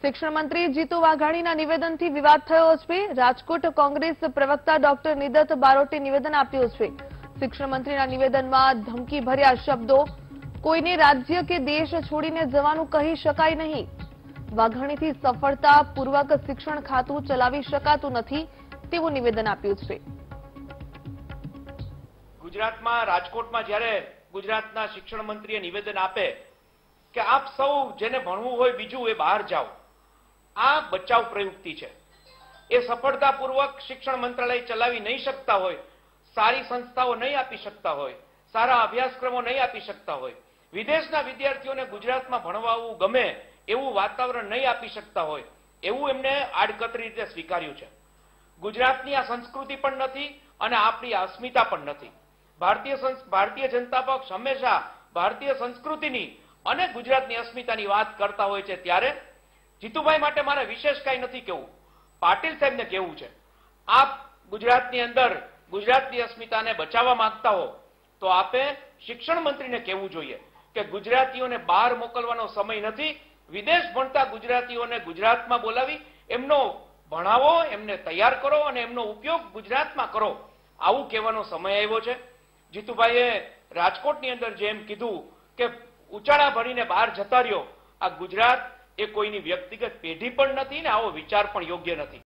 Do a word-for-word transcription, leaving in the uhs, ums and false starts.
શિક્ષણ મંત્રી જીતુ વાઘાણીના નિવેદનથી વિવાદ થયો છે। રાજકોટ કોંગ્રેસ પ્રવક્તા ડોક્ટર નિદત બારોટે નિવેદન આપ્યું છે। શિક્ષણ મંત્રીના નિવેદનમાં ધમકીભર્યા શબ્દો, કોઈને રાજ્ય કે દેશ છોડીને જવાનું કહી શકાય નહીં। વાઘાણીથી સફળતાપૂર્વક શિક્ષણ ખાતું ચલાવી શકાતું નથી તેવું નિવેદન આપ્યું છે। ગુજરાતમાં રાજકોટમાં જ્યારે ગુજરાતના શિક્ષણ મંત્રીએ નિવેદન આપે કે આપ સૌ જેને ભણવું હોય બીજું એ બહાર જાઓ, આ બચાવ પ્રયુક્તિ છે। એ સફળતાપૂર્વક શિક્ષણ મંત્રાલય ચલાવી નહીં શકતા હોય, સારી સંસ્થાઓ નહીં આપી શકતા હોય, સારા અભ્યાસક્રમો નહીં આપી શકતા હોય, વિદેશના વિદ્યાર્થીઓને ગુજરાતમાં ભણવા આવવું ગમે એવું વાતાવરણ નહીં આપી શકતા હોય, એવું એમને આડકતરી રીતે સ્વીકાર્યું છે। ગુજરાતની આ સંસ્કૃતિ પણ નથી અને આપણી અસ્મિતા પણ નથી। ભારતીય ભારતીય જનતા પક્ષ હંમેશા ભારતીય સંસ્કૃતિની અને ગુજરાતની અસ્મિતાની વાત કરતા હોય છે। ત્યારે જીતુભાઈ માટે મારે વિશેષ કંઈ નથી કહેવું, પાટીલ સાહેબને કહેવું છે, આપ ગુજરાતની અંદર ગુજરાતની અસ્મિતાને બચાવવા માંગતા હો તો આપે શિક્ષણ મંત્રીને કહેવું જોઈએ કે ગુજરાતીઓને બહાર મોકલવાનો સમય નથી। વિદેશ ભણતા ગુજરાતીઓને ગુજરાતમાં બોલાવી એમનો ભણાવો, એમને તૈયાર કરો અને એમનો ઉપયોગ ગુજરાતમાં કરો, આવું કહેવાનો સમય આવ્યો છે। જીતુભાઈએ રાજકોટની અંદર જેમ કીધું કે ઉચાળા ભરીને બહાર જતા રહ્યો, આ ગુજરાત એ કોઈની વ્યક્તિગત પેઢી પણ નથી ને આવો વિચાર પણ યોગ્ય નથી।